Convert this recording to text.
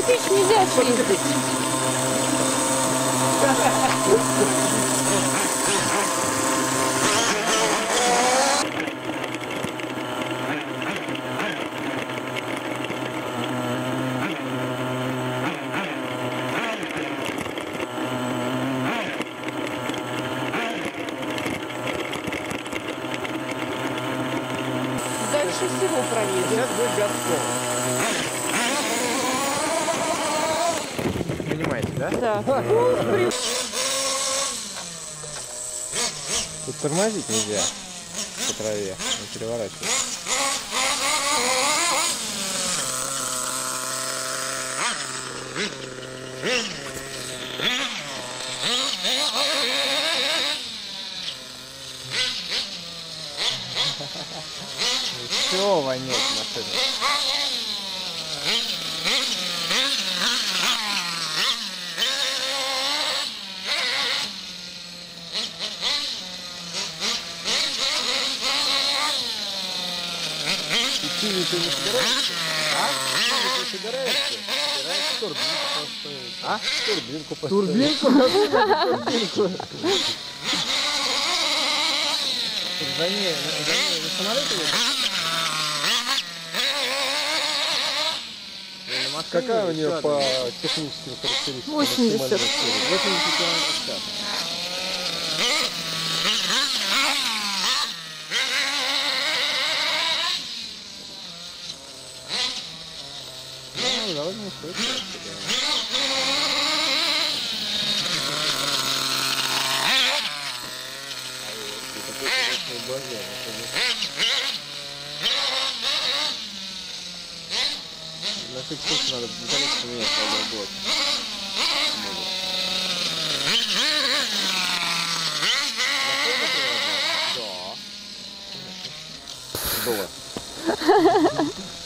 Кирпич нельзя чистить. Дальше всего проедем. Сейчас будет газком. Понимаете, да? Да. Тут тормозить нельзя по траве, не переворачивать. Все воняет машина. Синий ты не собираешься? А? Синий ты собираешься? Собираешься турбинку поставить. А? Турбинку поставить. Турбинку? Турбинку. За ней на самолете едешь? Какая у нее по техническим характеристикам? 80. 80 км в час. Ну, довольно устойчиво. На всякий случай надо металлически поменять один блок. Да. Было.